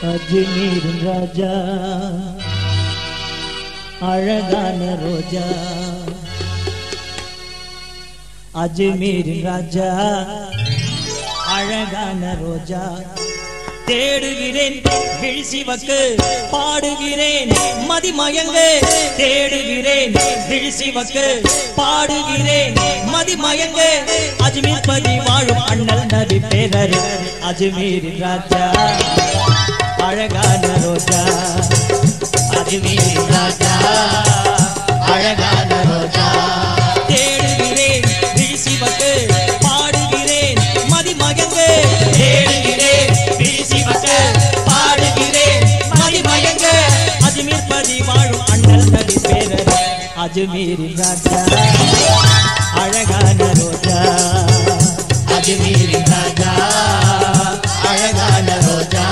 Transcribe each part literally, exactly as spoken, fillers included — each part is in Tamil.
அஜ்மீர் ராஜா அழகான ரோஜா அஜ்மீர் ராஜா அழகான ரோஜா தேடுகிறேன் விழிசிவக்கு பாடுகிறேன் மதிமயங்க தேடுகிறேன் விழிசிவக்கு பாடுகிறேன் மதிமயங்க அஜ்மீர் பதி வாழும் அண்ணல் நபி பேரர் அஜ்மீர் ராஜா அழகான ரோஜா அஜ்மீர் ராஜா அழகான ரோஜா தேடுகிறேன் விழிசிவக்கு பாடுகிறேன் மதிமயங்க தேடுகிறேன் விழிசிவக்கு பாடுகிறேன் மதிமயங்க அஜ்மீர் பதி வாழும் அண்ணல் நபி பேரர் அஜ்மீர் ராஜா அழகான ரோஜா அஜ்மீர் ராஜா அழகான ரோஜா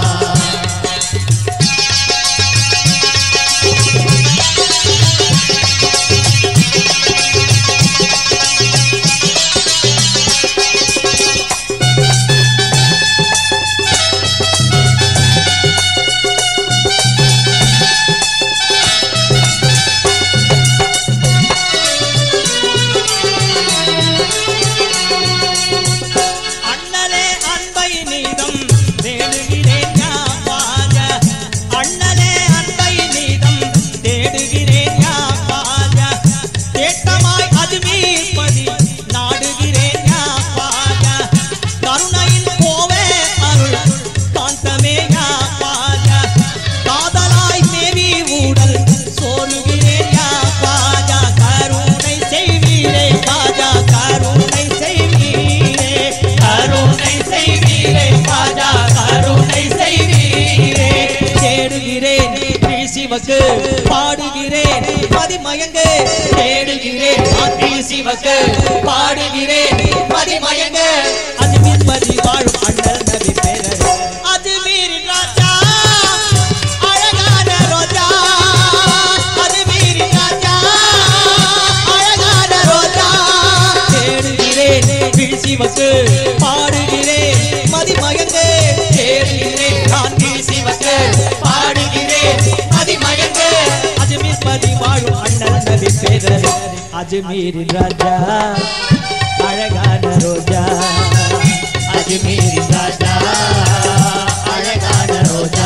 பாடுகிறேன் மதிமயங்க தேடுகிறேன் சிவக்கு பாடுகிறேன் மதிமயங்க அஜ்மீர் பதி வாழும் அண்ணல் நபி பேரர் அஜ்மீர் ராஜா அழகான ரோஜா அஜ்மீர் ராஜா அழகான ரோஜா தேடுகிறேன் விழிசிவக்கு பாடுகிறேன் மதிமயங்க தேடுகிறேன் நான் விழிசிவக்கு பாடுகிறேன் மதிமயங்க அஜ்மீர் பதி வாழும் அண்ணல் நபி பேரர் அஜ்மீர் ராஜா அழகான ரோஜா அஜ்மீர் ராஜா அழகான ரோஜா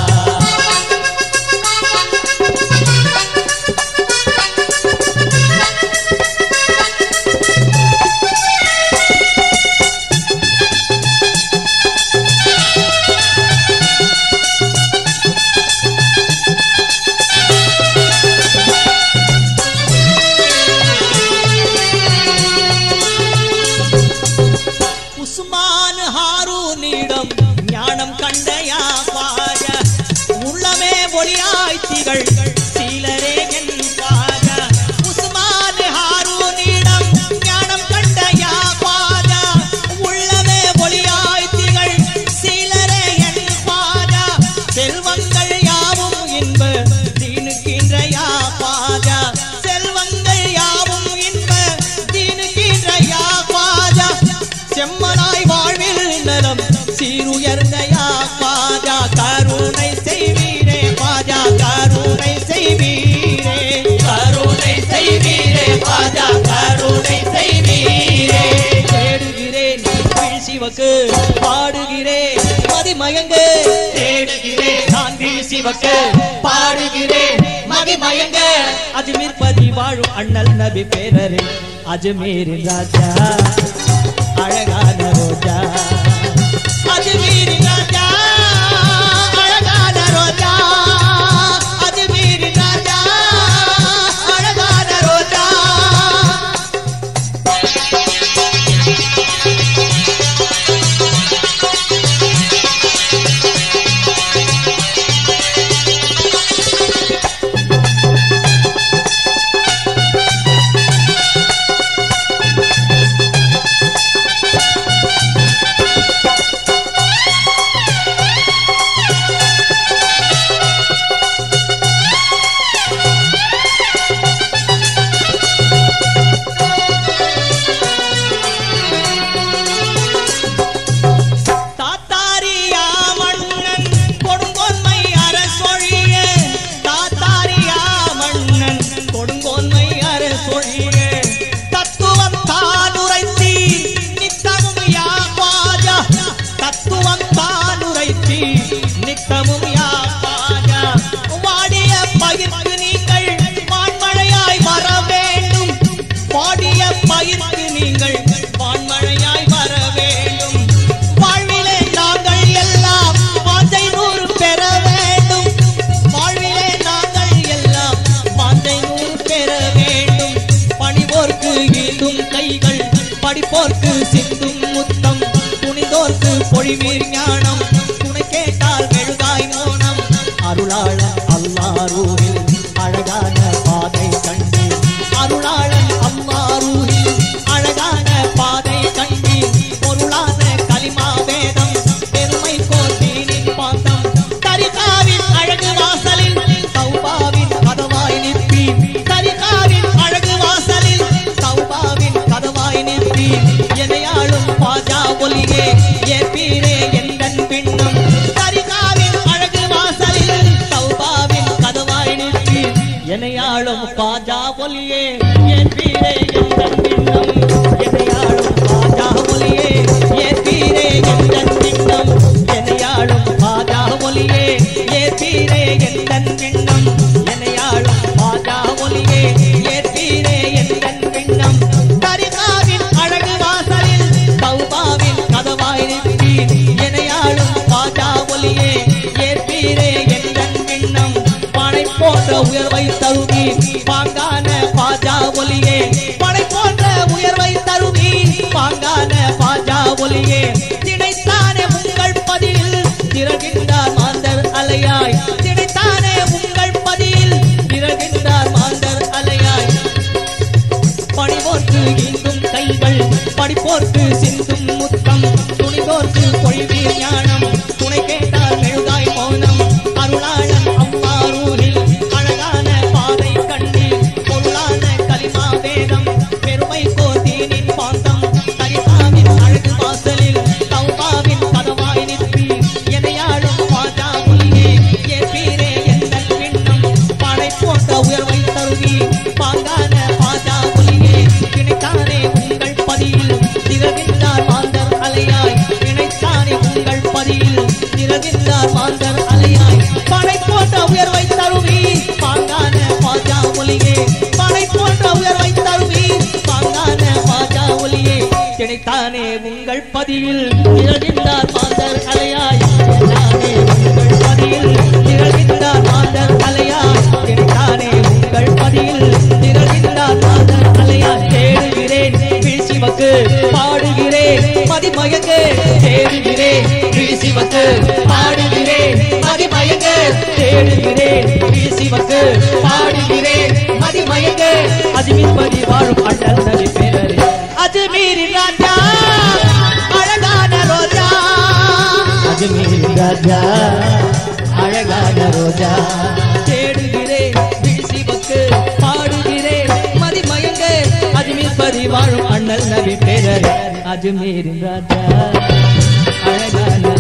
ஞானம் கண்டையா பாஜ உள்ளமே ஒளியாய்த்திகள் சீலரே என் பாஜ உஸ்மான் ஹாரூனிடம் ஞானம் கண்டையா பாஜ உள்ளமே ஒளியாய்த்திகள் சீலரே என் பாஜ செல்வங்கள் யாவும் இன்ப தீனுக்கின்றையா பாஜ செல்வங்கள் யாவும் இன்ப தீனுக்கின்றையா பாஜ செம்மனாய் வாழ்வில் நலம் சீருயர்ந்தயா பாஜா கருணை செய்வீரே பாஜா கருணை செய்வீரே கருணை செய்வீரே பாஜா கருணை செய்வீரே தேடுகிறேன் விழிசிவக்கு பாடுகிறேன் மதிமயங்க தேடுகிறேன் நான் விழிசிவக்கு பாடுகிறேன் மதிமயங்க அஜ்மீர் பதி வாழும் அண்ணல் நபி பேரரே அஜ்மீர் ராஜா அழகான ரோஜா அஜ்மீர் ராஜா அழகான ரோஜா அஜ்மீர் ராஜா அழகான ரோஜா பொழிவீர் ஞானம் துணை கேட்டால் மெழுகாய் மோனம் அருளாளன் அல்லாஹ்வில் அழகான பாதை கண்டு அருளாளன் அல்லாஹ்வில் அழகான பாதை கண்டு பொருளான கலிமா வேதம் பெருமை கோத்தீனின் பாந்தம் தரிகாவின் அழகு வாசலில் தௌபாவின் கதவாய் நிற்பி தரிகாவின் அழகு வாசலில் தௌபாவின் கதவாய் நிற்பி எனையாளும் பாஜா ஒலியே ஏற்பீரே எந்தன் பின்னம் தரிகாவின் அழகு வாசலில் தௌபாவின் கதவாய் நிற்பி எனையாளும் பாஜா ஒலியே ஏற்பீரே எந்தன் பின்னம் எனையாளும் பாஜா ஒலியே ஏற்பீரே எந்தன் பின்னம் எனையாளும் பாஜா ஒலியே ஏற்பீரே எந்தன் பின்னம் எனையாளும் பாஜா ஒலியே ஏற்பீரே எந்தன் பின்னம் தரிகாவின் அழகு வாசலில் தௌபாவின் கதவாய் நிற்பி எனையாளும் பாஜா ஒலியே ஏற்பீரே எந்தன் பின்னம் பனை போன்ற உயர்வை தருவி பாங்கான பாஜா ஒலியே பனை போன்ற உயர்வை தருவி பாங்கான பாஜா ஒலியே திணைத்தானே உங்கள் பதில் திரகின்றார் மாந்தர் அலையாய் திணைத்தானே உங்கள் பதில் திரகின்றார் மாந்தர் அலையாய் பணிவோர்க்கு ஈந்தும் கைகள் படிப்போர்க்கு சிந்தும் முத்தம் துணிவோர்க்கு பொழிவீர் ஞானம் துணை கேட்டால் மெழுகாய் மௌனம் அருளாளன் அல்லாஹ்வில் அழகான பாதை கண்டு பொருளான கலிமா வேதம் பெருமை கோத்தீனின் பாந்தம் தரிகாவின் அழகு வாசலில் தௌபாவின் கதவாய் நிற்பி எனையாளும் பாஜா ஒலியே ஏற்பீரே எந்தன் பின்னம் படை போன்ற உயர்வை தருவி பாங்கான பாஜா ஒலியே திணைத்தானே உங்கள் பதியில் திரகின்றார் மாந்தர் அலையாய் திணைத்தானே உங்கள் பதியில் திரகின்றார் மாந்தர் அலையாய் படை போன்ற உயர்வை தருவி பாங்கான பாஜா ஒலியே படை போன்ற உயர்வை தருவி பாங்கான பாஜா ஒலியே திணைத்தானே உங்கள் பதியில் திரகின்றார் மாந்தர் அலையாய் திணைத்தானே உங்கள் பதியில் திரகின்றார் மாந்தர் அலையாய் திணைத்தானே உங்கள் பதியில் திரகின்றார் மாந்தர் அலையாய் தேடுகிறேன் வீழ்ச்சிவக்கு பாடுகிறேன் மதிமயங்க தேடுகிறேன் வீழ்ச்சிவக்கு பாடுகிறேன் மதிமயங்க தேடுகிறேன் வீழ்ச்சிவக்கு பாடுகிறேன் மதிமயங்க அஜ்மீர் பதி வாழும் அண்ணல் நபி பேரரே அஜ்மீர் ராஜா அழகான ரோஜா அஜ்மீர் ராஜா அழகான ரோஜா தேடுகிறேன் வீழ்ச்சிவக்கு பாடுகிறேன் மதிமயங்க அஜ்மீர் பதி வாழும் அண்ணல் நபி பேரரே அஜ்மீர் ராஜா அழகான